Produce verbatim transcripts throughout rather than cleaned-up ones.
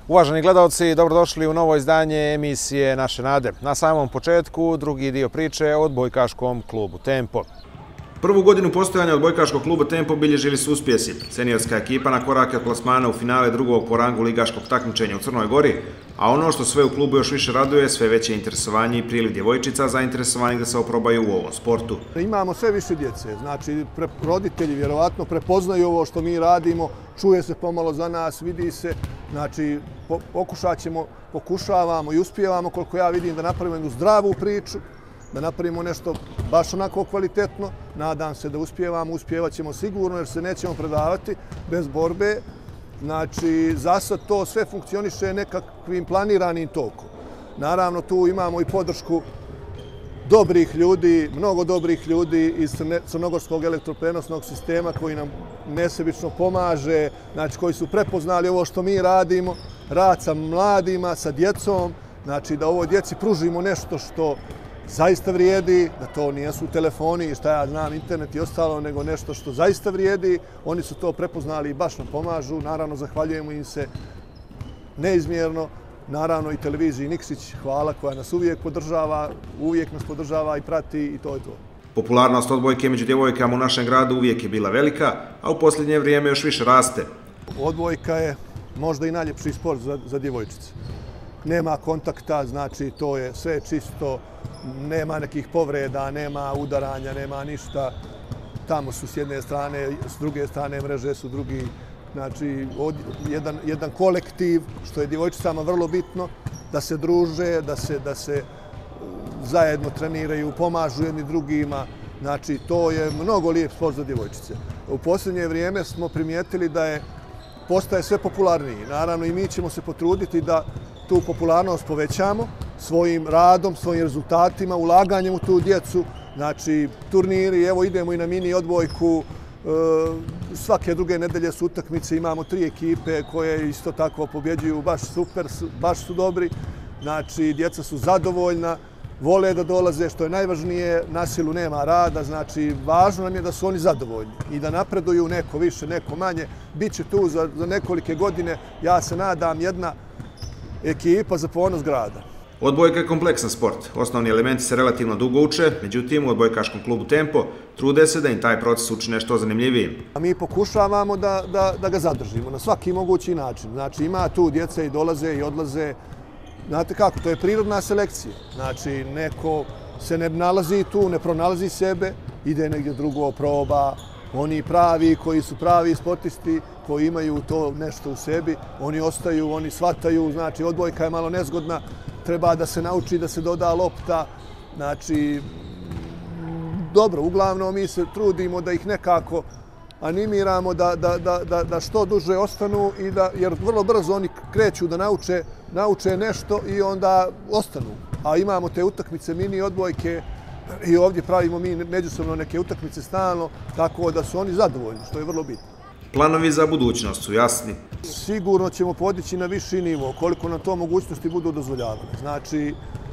Uvaženi gledalci, dobrodošli u novo izdanje emisije Naše nade. Na samom početku drugi dio priče o odbojkaškom klubu Tempo. Prvu godinu postojanja odbojkaškog kluba Tempo bilježili su uspjesi. Seniorska ekipa na korake od plasmana u finale drugog po rangu ligaškog takmičenja u Crnoj Gori, a ono što sve u klubu još više raduje, sve veće interesovanje i priliv djevojčica zainteresovanih da se oprobaju u ovom sportu. Imamo sve više djece, znači roditelji vjerovatno prepoznaju ovo što mi radimo, čuje se pomalo za nas, vidi se, znači pokušat ćemo, pokušavamo i uspijevamo koliko ja vidim da napravimo jednu zdravu priču, da napravimo nešto baš onako kvalitetno. Nadam se da uspijevamo, uspijevat ćemo sigurno jer se nećemo predavati bez borbe. Znači, za sad to sve funkcioniše nekakvim planiranim tokom. Naravno, tu imamo i podršku dobrih ljudi, mnogo dobrih ljudi iz crnogorskog elektroprenosnog sistema koji nam nesebično pomaže, znači koji su prepoznali ovo što mi radimo, rad sa mladima, sa djecom, znači da ovoj djeci pružimo nešto što zaista vrijedi, da to nijesu telefoni i šta ja znam, internet i ostalo, nego nešto što zaista vrijedi. Oni su to prepoznali i baš nam pomažu. Naravno, zahvaljujemo im se neizmjerno. Naravno i televiziji Nikšić, hvala, koja nas uvijek podržava, uvijek nas podržava i prati i to je to. Popularnost odbojke među djevojkama u našem gradu uvijek je bila velika, a u posljednje vrijeme još više raste. Odbojka je možda i najljepši sport za, za djevojčice. Nema kontakta, znači to je sve čisto, nema nekih povreda, nema udaranja, nema ništa. Tamo su s jedne strane, s druge strane mreže su drugi, znači jedan, jedan kolektiv, što je djevojčicama vrlo bitno, da se druže, da se, da se zajedno treniraju, pomažu jedni drugima. Znači to je mnogo lijep sport za djevojčice. U posljednje vrijeme smo primijetili da je postaje sve popularniji. Naravno i mi ćemo se potruditi da tu popularnost povećamo svojim radom, svojim rezultatima, ulaganjem u tu djecu. Znači, turniri, evo idemo i na mini odbojku, svake druge nedelje su utakmice, imamo tri ekipe koje isto tako pobjeđuju, baš super, baš su dobri. Znači, djeca su zadovoljna, vole da dolaze, što je najvažnije, na silu nema rada, znači važno nam je da su oni zadovoljni i da napreduju neko više, neko manje. Biće tu za, za nekolike godine, ja se nadam, jedna ekipa za ponos grada. Odbojka je kompleksan sport. Osnovni elementi se relativno dugo uče, međutim u odbojkaškom klubu Tempo trude se da im taj proces učine što zanimljivijim. Mi pokušavamo da, da, da ga zadržimo na svaki mogući način. Znači ima tu djece i dolaze i odlaze. Znate kako, to je prirodna selekcija. Znači neko se ne nalazi tu, ne pronalazi sebe, ide negdje drugo, proba. Oni pravi, koji su pravi sportisti, koji imaju to nešto u sebi, oni ostaju, oni shvataju, znači odbojka je malo nezgodna, treba da se nauči da se doda lopta, znači dobro, uglavnom mi se trudimo da ih nekako animiramo da, da, da, da, da što duže ostanu, i da, jer vrlo brzo oni kreću da nauče, nauče nešto i onda ostanu. A imamo te utakmice mini odbojke i ovdje pravimo mi međusobno neke utakmice stalno, tako da su oni zadovoljni, što je vrlo bitno. Planovi za budućnost su jasni. Sigurno ćemo podići na viši nivo, koliko nam to mogućnosti budu dozvoljavane. Znači,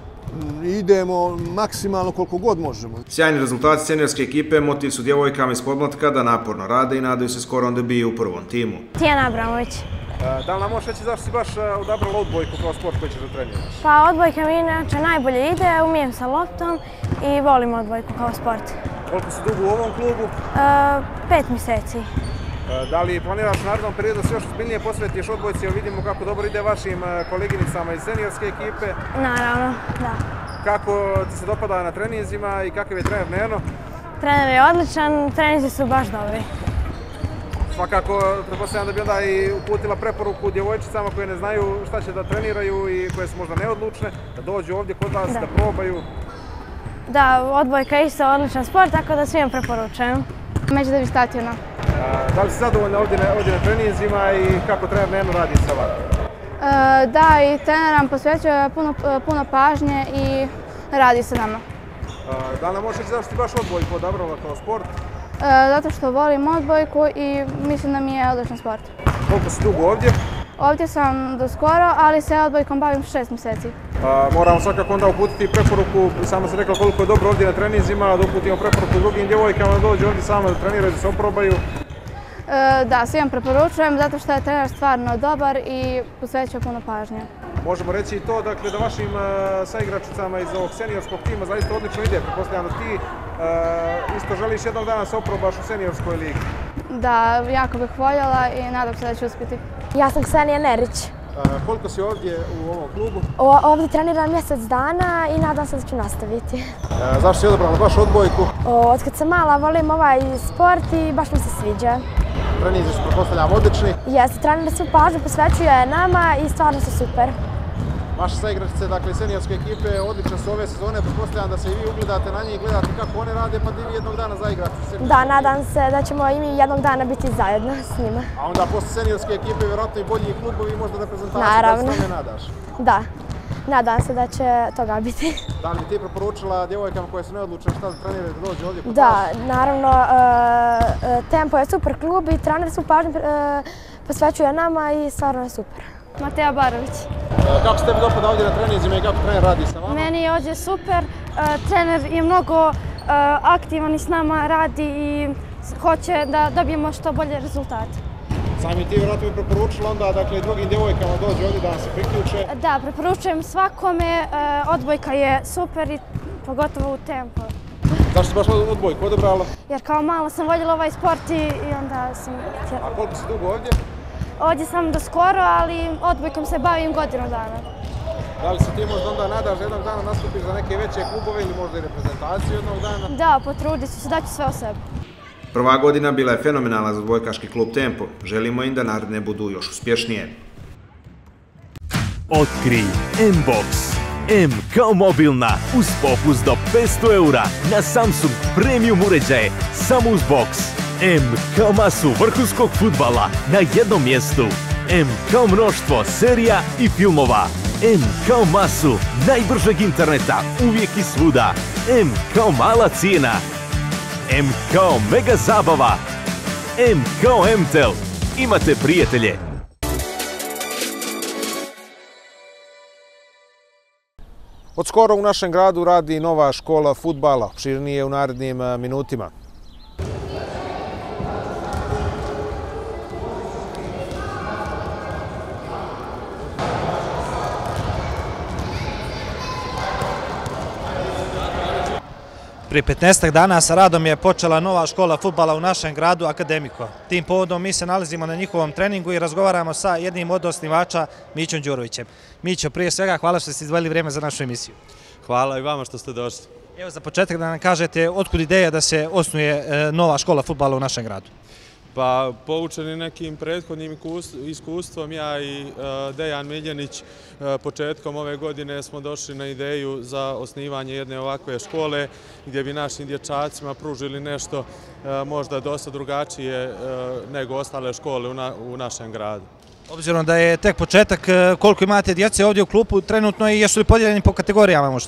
idemo maksimalno koliko god možemo. Sjajni rezultati seniorske ekipe motiv su djevojkama iz podmlatka da naporno rade i nadaju se skorom debiju u prvom timu. Tijana Abramović. Da li nam možeš reći zašto si baš odabrala odbojku kao sport koji ćeš da treniraš? Pa odbojka mi inače najbolje ide, umijem sa loptom i volim odbojku kao sport. Koliko si dugo u ovom klubu? E, pet mjeseci. Da li planiraš u narednom periodu da se još ozbiljnije posvetiš odbojci, jer vidimo kako dobro ide vašim koleginicama iz seniorske ekipe? Naravno, da. Kako ti se dopada na treninzima i kakav je trener Neno? Trener je odličan, treninzi su baš dobri. Svakako, pretpostavljam da bi onda i uputila preporuku djevojčicama koje ne znaju šta će da treniraju i koje su možda neodlučne, da dođu ovdje kod vas, da, da probaju. Da, odbojka je isto odličan sport, tako da svima preporučujem. Međudović Tatjana. Da li si zadovoljna ovdje na, ovdje na treninzima i kako trener Neno radi sa vama? E, da, i trener nam posvećuje puno, puno pažnje i radi sa nama. E, da li nam možeš reći zašto si baš odbojku odabrala kao sport? E, zato što volim odbojku i mislim da mi je odličan sport. Koliko si dugo ovdje? Ovdje sam do skoro, ali se odbojkom bavim šest mjeseci. A, moramo svakako onda uputiti preporuku, samo sam rekla koliko je dobro ovdje na treninzima, da uputimo preporuku drugim djevojkama da dođu ovdje samo da treniraju, da se oprobaju. E, Da, svima preporučujem zato što je trener stvarno dobar i posvećuje puno pažnje. Možemo reći i to dakle, da vašim uh, saigračicama iz ovog seniorskog tima zaista odlično ide. Pretpostavljam da ti uh, isto želiš jednog dana se oprobaš u seniorskoj ligi. Da, jako bih voljela i nadam se da ću uspjeti. Ja sam Ksenija Nerić. Uh, koliko si ovdje u ovom klubu? O, ovdje treniram mjesec dana i nadam se da ću nastaviti. Uh, zašto si odabrala baš odbojku? O, od kad sam mala volim ovaj sport i baš mi se sviđa. Treninzi su, pretpostavljam, odlični. Jeste, trener svu pažnju posvećuje nama i stvarno su super. Vaše saigračice, dakle seniorske ekipe, odlične su ove sezone, pretpostavljam da se i vi ugledate na njih, gledate kako one rade, pa da i vi jednog dana zaigrate. Da, nadam se da ćemo i mi jednog dana biti zajedno s njima. A onda posle seniorske ekipe vjerojatno i bolji klubovi i možda reprezentacija, naravno. Da se ne nadaš? Da, nadam se da će toga biti. Da li bi ti preporučila djevojkama koje su neodlučne šta da treniraju da dođe ovdje kod Da, vas? naravno, Tempo je super klub i trener svu pažnju posvećuje nama i stvarno je super. Mateja Barović. Kako se tebi dopada ovdje na treninzima i kako trener radi sa vama? Meni je ovdje super, trener je mnogo aktivan i s nama radi i hoće da dobijemo što bolje rezultate. Sami ti vjerojatno bi preporučila onda dakle, drugim djevojkama dođe ovdje da nam se priključe? Da, preporučujem svakome, odbojka je super i pogotovo u Tempo. Zašto si baš odbojku odabrala? Jer kao malo sam voljela ovaj sport i onda sam htjela. A koliko si dugo ovdje? Ovdje sam do skoro, ali odbojkom se bavim godinu dana. Da li se ti možda onda nadaš da jednog dana nastupiš za neke veće klubove ili možda i reprezentaciju jednog dana? Da, potrudit ću se, daću sve o sebi. Prva godina bila je fenomenalna za odbojkaški klub Tempo. Želimo im da naredne budu još uspješnije. Otkrij M-Box. M kao mobilna, uz popust do petsto eura na Samsung Premium uređaje, samo uz box. M kao masu vrhunskog fudbala na jednom mjestu. M kao mnoštvo serija i filmova. M kao masu najbržeg interneta uvijek i svuda. M kao mala cijena. M kao mega zabava. M kao M T E L. Imate prijatelje. Od skoro u našem gradu radi nova škola fudbala, opširnije u narednim minutima. Prije petnaestak dana sa radom je počela nova škola fudbala u našem gradu Akademiko. Tim povodom mi se nalazimo na njihovom treningu i razgovaramo sa jednim od osnivača, Mićom Đurovićem. Mićo, prije svega hvala što ste izdvojili vrijeme za našu emisiju. Hvala i vama što ste došli. Evo za početak da nam kažete otkud ideja da se osnuje nova škola fudbala u našem gradu. Pa poučeni nekim prethodnim iskustvom, ja i Dejan Miljenić početkom ove godine smo došli na ideju za osnivanje jedne ovakve škole gdje bi našim dječacima pružili nešto možda dosta drugačije nego ostale škole u našem gradu. Obzirom da je tek početak, koliko imate djece ovdje u klubu trenutno i jesu li podijeljeni po kategorijama možda?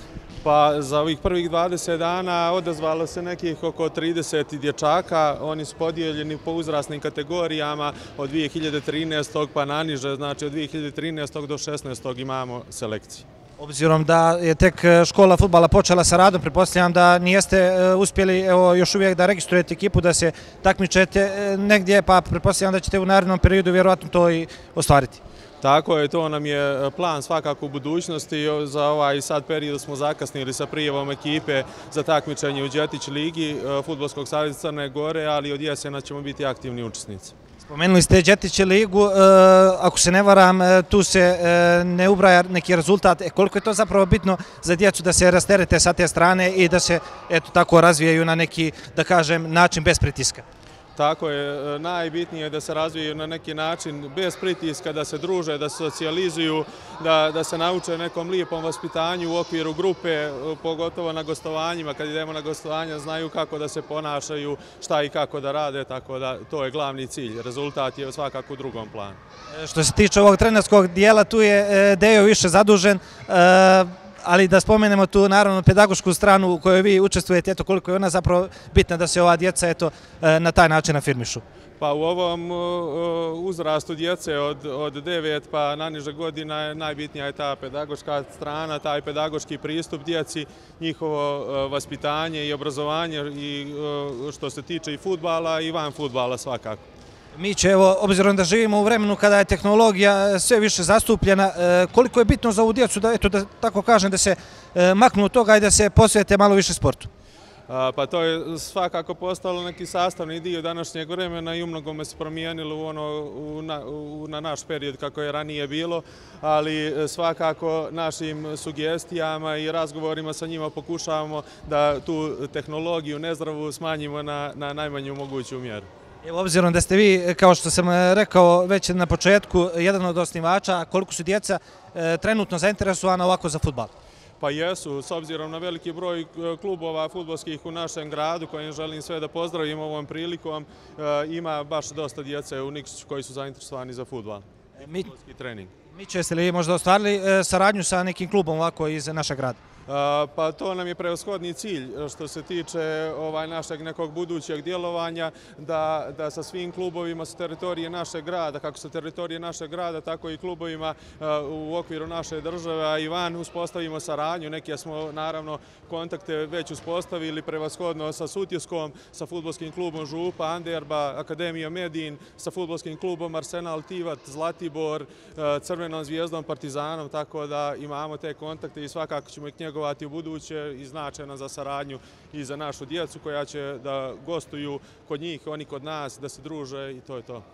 Pa za ovih prvih dvadeset dana odazvalo se nekih oko trideset dječaka. Oni su podijeljeni po uzrasnim kategorijama od dvije hiljade trinaeste. pa naniže, znači od dvije hiljade trinaeste. do šesnaeste. imamo selekciju. Obzirom da je tek škola fudbala počela sa radom, pretpostavljam da nijeste uspjeli evo, još uvijek da registrujete ekipu, da se takmičete negdje, pa pretpostavljam da ćete u narednom periodu vjerojatno to i ostvariti. Tako je, to nam je plan svakako u budućnosti. Za ovaj sad period smo zakasnili sa prijavom ekipe za takmičenje u Đetić ligi Fudbalskog saveza Crne Gore, ali od jesena ćemo biti aktivni učesnici. Spomenuli ste Đetić ligu, ako se ne varam, tu se ne ubraja neki rezultat. Koliko je to zapravo bitno za djecu da se rasterete sa te strane i da se eto tako razvijaju na neki, da kažem, način bez pritiska? Tako je, najbitnije je da se razvijaju na neki način bez pritiska, da se druže, da se socijalizuju, da, da se nauče nekom lijepom vaspitanju u okviru grupe, pogotovo na gostovanjima. Kad idemo na gostovanja znaju kako da se ponašaju, šta i kako da rade, tako da to je glavni cilj. Rezultat je svakako u drugom planu. Što se tiče ovog trenerskog dijela, tu je Dejo više zadužen, ali da spomenemo tu naravno pedagošku stranu u kojoj vi učestvujete, eto koliko je ona zapravo bitna da se ova djeca eto na taj način afirmišu. Pa u ovom uzrastu djece od, od devet pa na niže godina je najbitnija je ta pedagoška strana, taj pedagoški pristup djeci, njihovo vaspitanje i obrazovanje i što se tiče i fudbala i van fudbala svakako. Miće, evo, obzirom da živimo u vremenu kada je tehnologija sve više zastupljena, koliko je bitno za ovu djecu da, eto, da tako kažem, da se maknu od toga i da se posvete malo više sportu? Pa to je svakako postalo neki sastavni dio današnjeg vremena i u mnogome se promijenilo u ono, u na, u, na naš period kako je ranije bilo, ali svakako našim sugestijama i razgovorima sa njima pokušavamo da tu tehnologiju nezdravu smanjimo na, na najmanju moguću mjeru. Evo, obzirom da ste vi, kao što sam rekao već na početku, jedan od osnivača, koliko su djeca e, trenutno zainteresovana ovako za fudbal? Pa jesu, s obzirom na veliki broj klubova fudbalskih u našem gradu, kojim želim sve da pozdravim ovom prilikom, ima baš dosta djece u Nikšiću koji su zainteresovani za fudbal i fudbalski trening. Miće, jeste li možda ostvarili saradnju sa nekim klubom ovako iz našeg grada? Pa to nam je prevashodni cilj što se tiče ovaj našeg nekog budućeg djelovanja, da, da sa svim klubovima sa teritorije našeg grada, kako sa teritorije našeg grada, tako i klubovima u okviru naše države, a i van uspostavimo saradnju. Neke smo naravno kontakte već uspostavili, prevashodno sa Sutjeskom, sa fudbalskim klubom Župa, Anderba, Akademija Medin, sa fudbalskim klubom Arsenal Tivat, Zlatibor, Crvenom zvijezdom, Partizanom, tako da imamo te kontakte i svakako ćemo ih njegovati u buduće i značajno za saradnju i za našu djecu koja će da gostuju kod njih, oni kod nas, da se druže i to je to.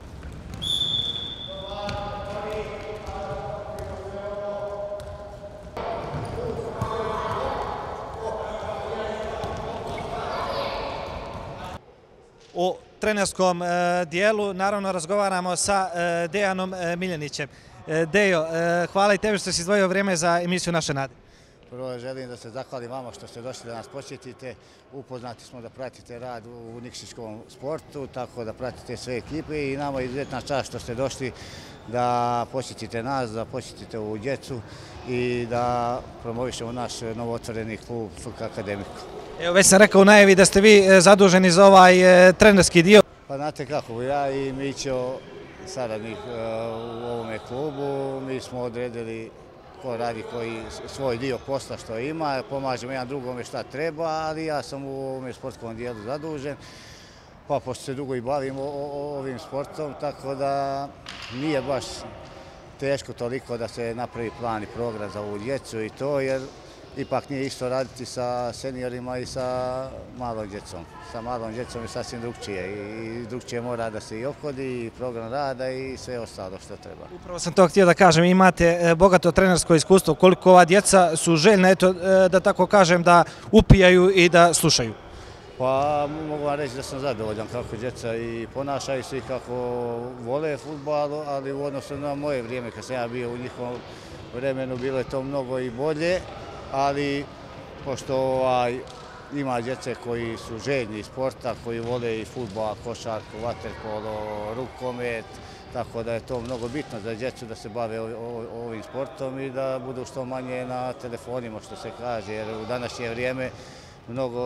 O trenerskom dijelu naravno razgovaramo sa Dejanom Miljanićem. Dejo, hvala i tebi što si izdvojio vrijeme za emisiju Naše nade. Prvo želim da se zahvalim vama što ste došli da nas posjetite. Upoznati smo da pratite rad u nikšićkom sportu, tako da pratite sve ekipe i nama je izuzetna čast što ste došli da posjetite nas, da posjetite ovu djecu i da promovišemo naš novootvoreni klub F K Akademiko. Evo, već sam rekao u najavi da ste vi zaduženi za ovaj trenerski dio. Pa znate kako, ja i Mićo, saradnik u ovome klubu, mi smo odredili ko radi koji svoj dio posla što ima, pomažemo jedan drugome šta treba, ali ja sam u ovome sportskom dijelu zadužen, pa pošto se dugo i bavim ovim sportom, tako da nije baš teško toliko da se napravi plan i program za ovu djecu i to, jer ipak nije isto raditi sa seniorima i sa malom djecom. Sa malom djecom je sasvim drugčije i drugčije mora da se i ophodi i program rada i sve ostalo što treba. Upravo sam to htio da kažem, imate bogato trenersko iskustvo, koliko ova djeca su željna, eto, da tako kažem, da upijaju i da slušaju. Pa mogu vam reći da sam zadovoljan kako djeca i ponašaju se i kako vole fudbal, ali u odnosu na moje vrijeme kad sam ja bio u njihovom vremenu bilo je to mnogo i bolje, ali pošto ovaj, ima djece koji su željni sporta, koji vole i fudbal, košarku, vaterpolo, rukomet, tako da je to mnogo bitno za djecu da se bave ovim sportom i da budu što manje na telefonima, što se kaže, jer u današnje vrijeme mnogo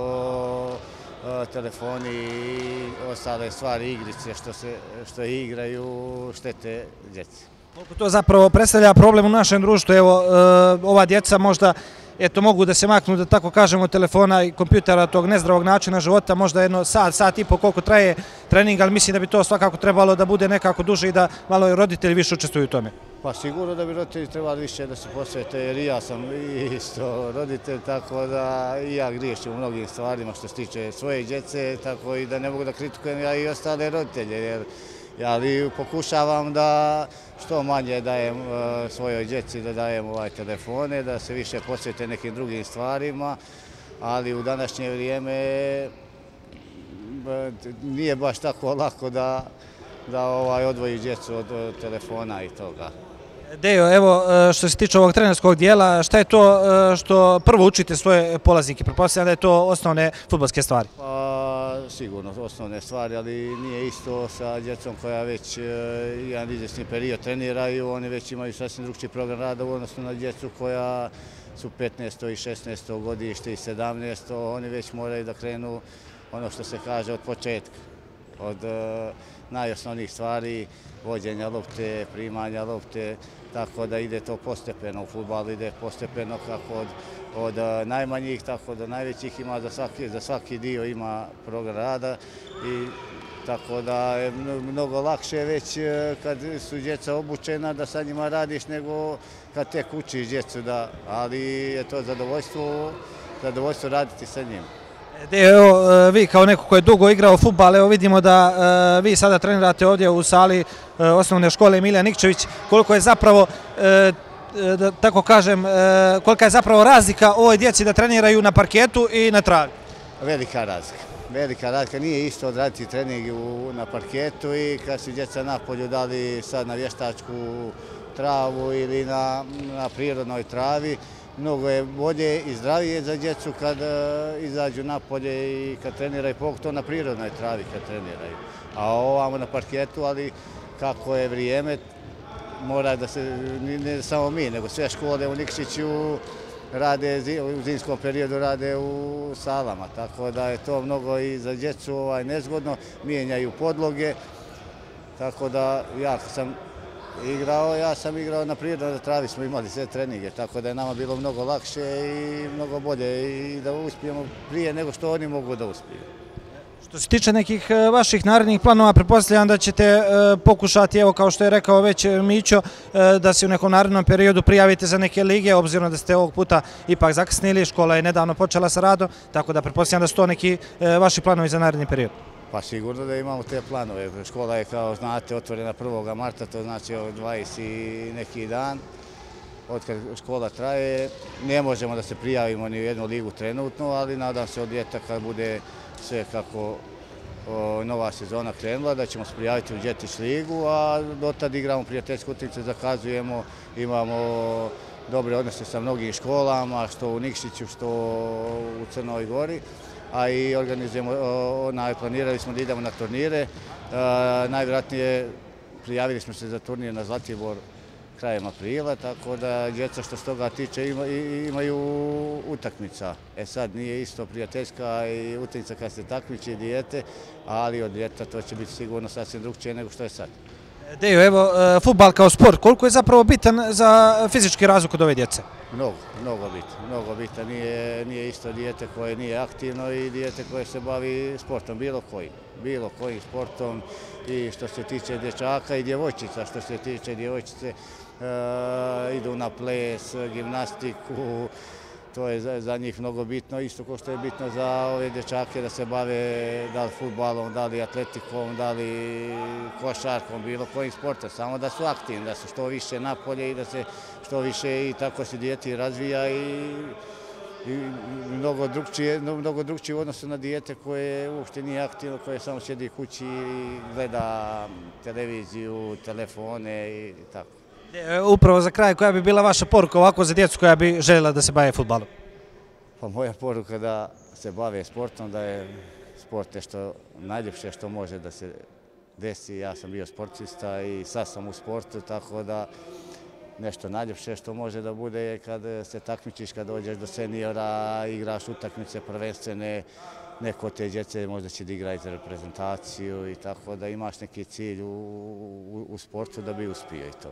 telefoni i ostale stvari, igrice što se što igraju štete djeci. Koliko to zapravo predstavlja problem u našem društvu, evo, ova djeca možda eto, mogu da se maknu, da tako kažemo, od telefona i kompjutera, tog nezdravog načina života, možda jedno sat, sat i po koliko traje trening, ali mislim da bi to svakako trebalo da bude nekako duže i da malo roditelji više učestvuju u tome. Pa sigurno da bi roditelji trebali više da se posvete, jer i ja sam isto roditelj, tako da i ja griješim u mnogim stvarima što se tiče svoje djece, tako i da ne mogu da kritikujem ja i ostale roditelje, jer ali pokušavam da što manje dajem svojoj djeci, da dajem ovaj telefone, da se više posvete nekim drugim stvarima, ali u današnje vrijeme nije baš tako lako da, da ovaj, odvoji djecu od telefona i toga. Dejo, evo, što se tiče ovog trenerskog dijela, šta je to što prvo učite svoje polaznike? Pretpostavljam da je to osnovne fudbalske stvari. Pa, sigurno osnovne stvari, ali nije isto sa djecom koja već jedan izvjesni period treniraju. Oni već imaju sasvim drugčiji program rada u odnosu na djecu koja su petnaesto i šesnaesto godište i sedamnaesto. Oni već moraju da krenu ono što se kaže od početka, od najosnovnijih stvari, vođenja lopte, primanja lopte, tako da ide to postepeno. U fudbalu ide postepeno kako od, od najmanjih, tako da najvećih ima za svaki, za svaki dio ima program rada i tako da je mnogo lakše već kad su djeca obučena da sa njima radiš nego kad tek učiš djecu, ali je to zadovoljstvo, zadovoljstvo raditi sa njima. Evo, vi kao neko ko je dugo igrao fudbal, evo vidimo da vi sada trenirate ovdje u sali osnovne škole Emilija Nikčević. Koliko je zapravo, da tako kažem, kolika je zapravo razlika ovoj djeci da treniraju na parketu i na travi? Velika razlika. Velika razlika. Nije isto odraditi trening na parketu i kad su djeca na polju, da li sad na vještačku travu ili na prirodnoj travi, mnogo je bolje i zdravije za djecu kad izađu napolje i kad treniraju, pogotovo na prirodnoj travi kad treniraju. A ovamo na parketu, ali kako je vrijeme, mora da se, ne samo mi, nego sve škole u Nikšiću rade, u zimskom periodu rade u salama, tako da je to mnogo i za djecu nezgodno, mijenjaju podloge, tako da ja sam igrao, ja sam igrao na prirodnoj travi, smo imali sve treninge, tako da je nama bilo mnogo lakše i mnogo bolje i da uspijemo prije nego što oni mogu da uspiju. Što se tiče nekih vaših narednih planova, pretpostavljam da ćete pokušati, evo kao što je rekao već Mićo, da se u nekom narednom periodu prijavite za neke lige, obzirom da ste ovog puta ipak zakasnili, škola je nedavno počela sa radom, tako da pretpostavljam da su to neki vaši planovi za naredni period. Pa sigurno da imamo te planove. Škola je, kao znate, otvorena prvog marta, to znači dvadeset i neki dan. Od kad škola traje, ne možemo da se prijavimo ni u jednu ligu trenutno, ali nadam se od ljeta kad bude sve kako nova sezona krenula, da ćemo se prijaviti u Đetić ligu, a dotad igramo prijateljsku utakmicu, zakazujemo, imamo dobre odnose sa mnogim školama, što u Nikšiću, što u Crnoj Gori, a i organizujemo, planirali smo da idemo na turnire. Najvjerojatnije prijavili smo se za turnir na Zlatibor krajem aprila, tako da djeca što s toga tiče imaju utakmica. E sad nije isto prijateljska i utakmica kad se takmiči dijete, ali od ljeta to će biti sigurno sasvim drugčije nego što je sad. Dejo, evo, fudbal kao sport, koliko je zapravo bitan za fizički razvoj kod ove djece? Mnogo, mnogo bitan, mnogo bitan. Nije isto dijete koje nije aktivno i dijete koje se bavi sportom, bilo kojim, bilo kojim sportom, i što se tiče dječaka i djevojčica, što se tiče djevojčice, idu na ples, gimnastiku, to je za njih mnogo bitno, isto kao što je bitno za ove dječake da se bave da li fudbalom, da li atletikom, da li košarkom, bilo kojim sportom, samo da su aktivni, da su što više napolje i da se što više i tako se dijete razvija i mnogo drugčije u odnosu na dijete koje uopšte nije aktivno, koje samo sjedi kući i gleda televiziju, telefone i tako. Upravo za kraj, koja bi bila vaša poruka ovako za djecu koja bi željela da se bave fudbalom? Pa moja poruka da se bave sportom, da je sport nešto najljepše što može da se desi. Ja sam bio sportista i sad sam u sportu, tako da nešto najljepše što može da bude je kad se takmičiš, kad dođeš do seniora, igraš utakmice prvenstvene, neko od te djece možda će da igra i za reprezentaciju i tako da imaš neki cilj u sportu da bi uspio i to.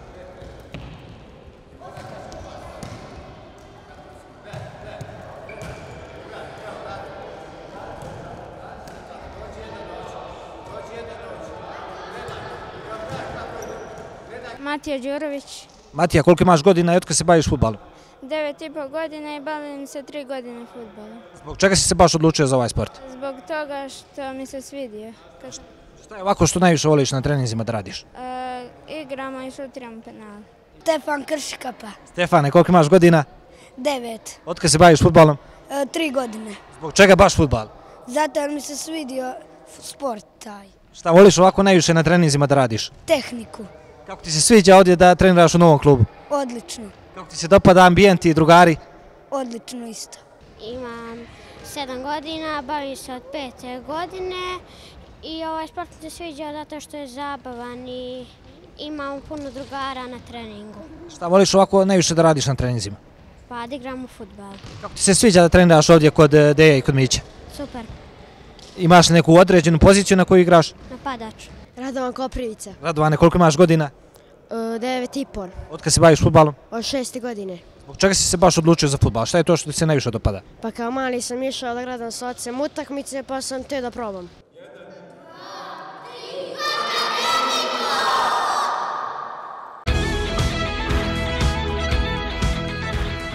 Matija Đurović. Matija, koliko imaš godina i otkad se baviš fudbalom? Devet i pol godine i bavim se tri godine fudbalom. Zbog čega si se baš odlučio za ovaj sport? Zbog toga što mi se svidio. Šta je ovako što najviše voliš na treninzima da radiš? Igramo i šutiramo penale. Stefan Krškapa. Stefane, koliko imaš godina? Devet. Otkad se baviš fudbalom? Tri godine. Zbog čega baš fudbal? Zato jer mi se svidio sport taj. Šta voliš ovako najviše na treninzima da radiš? Tehniku. Kako ti se sviđa ovdje da treniraš u novom klubu? Odlično. Kako ti se dopada ambijent i drugari? Odlično isto. Imam sedam godina, bavim se od pete godine i ovaj sport mi se sviđa zato što je zabavan i imam puno drugara na treningu. Šta voliš ovako najviše da radiš na treninzima? Pa da igram u fudbal. Kako ti se sviđa da treniraš ovdje kod Deja i kod Miće? Super. Imaš li neku određenu poziciju na koju igraš? Napadač. Radovan Koprivica. Radovane, koliko imaš godina? Devet i pol. Otkad se baviš fudbalom? Od šeste godine. Zbog čega si se baš odlučio za fudbal? Šta je to što ti se najviše dopada? Pa kao mali sam išao da gledam sa ocem utakmice, pa sam te da probam.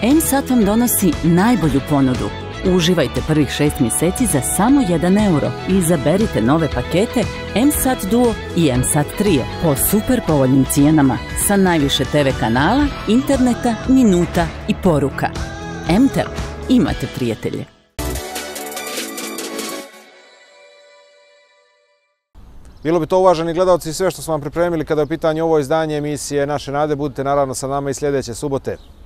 M SAT vam donosi najbolju ponudu. Uživajte prvih šest mjeseci za samo jedan euro i izaberite nove pakete M SAT Duo i M SAT Trio po super povoljnim cijenama sa najviše te ve kanala, interneta, minuta i poruka. M Tel, imate prijatelje. Bilo bi to, uvaženi gledalci, sve što smo vam pripremili kada je u pitanju ovo izdanje emisije Naše nade. Budite naravno sa nama i sljedeće subote.